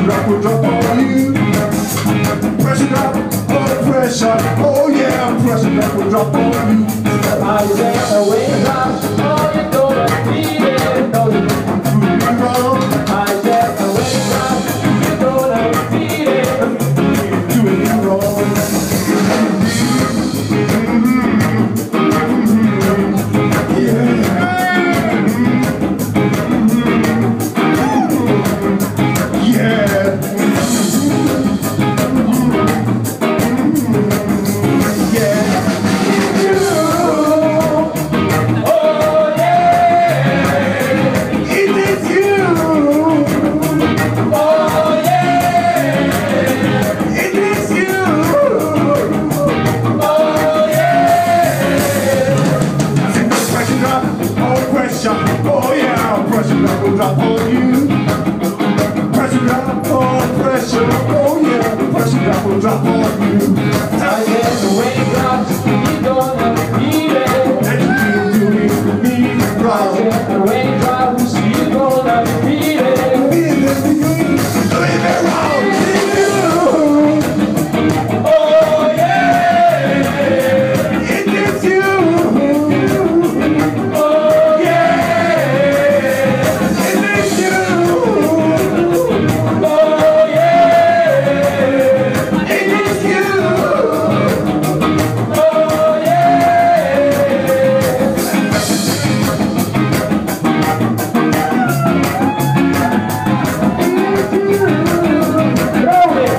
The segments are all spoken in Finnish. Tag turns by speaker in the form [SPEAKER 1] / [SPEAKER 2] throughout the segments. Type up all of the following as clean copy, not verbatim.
[SPEAKER 1] drop will drop on you. Pressure drop, oh pressure, oh yeah, pressure drop will drop on you.
[SPEAKER 2] I said the raindrops, oh you're gonna feel it, no you
[SPEAKER 1] Prove me wrong.
[SPEAKER 2] I said the raindrops, you're gonna feel it,
[SPEAKER 1] doing me wrong. Oh yeah, pressure drop will drop on you. Pressure drop, oh pressure, oh yeah, pressure drop will drop on you.
[SPEAKER 2] I said the raindrops, you're gonna feel it,
[SPEAKER 1] And you doing me
[SPEAKER 2] I
[SPEAKER 1] wrong.
[SPEAKER 2] said the raindrops, you're gonna feel it,
[SPEAKER 1] Doing me wrong.
[SPEAKER 2] oh yeah,
[SPEAKER 1] It is you.
[SPEAKER 2] oh yeah,
[SPEAKER 1] It is you.
[SPEAKER 2] oh yeah,
[SPEAKER 1] It is you.
[SPEAKER 2] oh yeah. Roll it.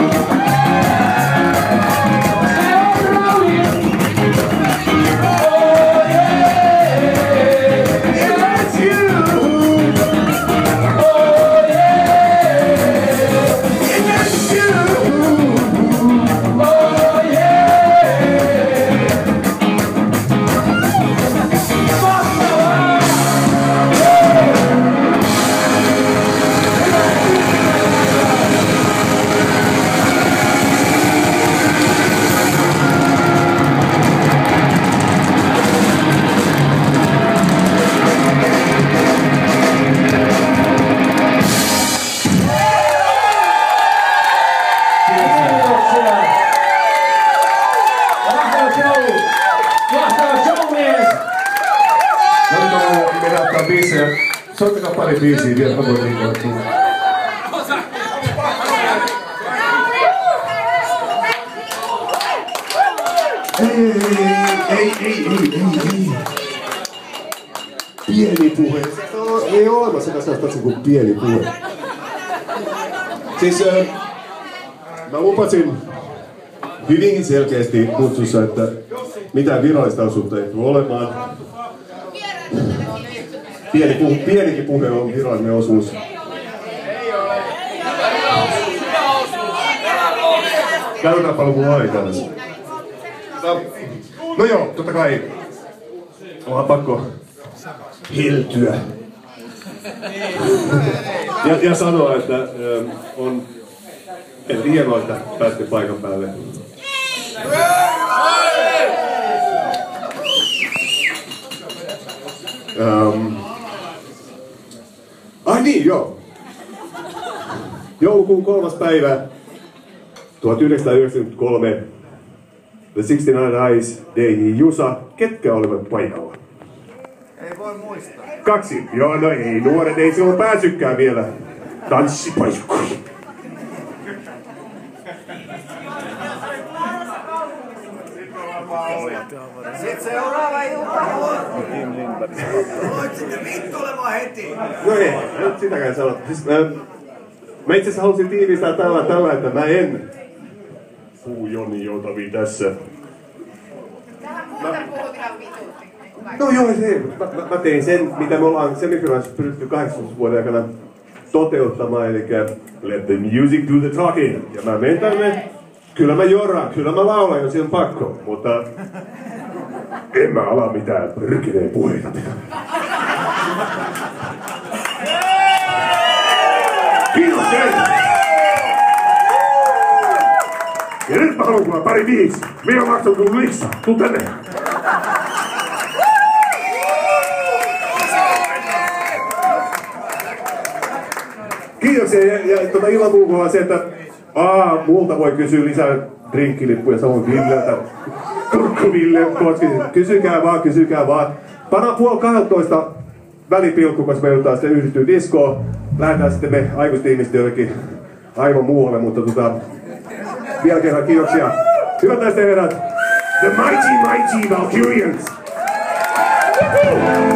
[SPEAKER 1] Soittakaa pari biisiä vielä, mä voin niitä ottaa. Ei. Pieni puhe. No, ei ole olemassa sellaista kuin pieni puhe. Siis mä lupasin hyvinkin selkeästi kutsussa, että mitään virallista osuutta ei tule olemaan. Pienikin puhe on virallinen osuus. Käydään paljon mun aikaa tässä. No joo, totta kai onhan pakko hiltyä. Ja sanoa, että on hienoa, että päästiin paikan päälle. Ai niin, joo. Joulukuun 3. päivä 1993. The 69 Eyes, Deini, Jusa, ketkä olivat paikalla?
[SPEAKER 3] Ei voi muistaa.
[SPEAKER 1] 2. Joo, no ei, nuoret ei silloin pääsykään vielä. Tanssipaikku.
[SPEAKER 3] Sitten seuraava ilta. Voit sitten vittulemaan heti.
[SPEAKER 1] No ei, nyt sitäkään sanot. Siis, mä itse asiassa halusin tiivistää tällä, että mä en puu Joni Joutavi tässä.
[SPEAKER 4] Tähän muuten puhut ihan vituutti.
[SPEAKER 1] No joo, se. Mä tein sen, mitä me ollaan Semifinansissa pyritty 18 vuoden aikana toteuttamaan, eli let the music do the talking. Ja mä menen tänne, kyllä mä joraan, kyllä mä laulan, jos on pakko, mutta en mä ala mitään pyrkineen puheita pitämään. Kiitos teille! Ja nyt mä haluan kuulla pari biisi. Me on maksanut kuin liksa. Tuu tänne. Kiitoksia. Ja ilman muuta on se, että multa voi kysyä lisää drinkkilippuja, samoin Villeltä. Kurkku Ville Koski. Kysykää vaan. Pannaan 11:30 välipilkku, koska me joudutaan sitten yhdistyä diskoon. Lähdetään sitten me aikuistiimistä jotenkin aivan muualle, mutta vielä kerran kiitoksia. Hyvät naiset ja herrat, The Mighty Valkyrians!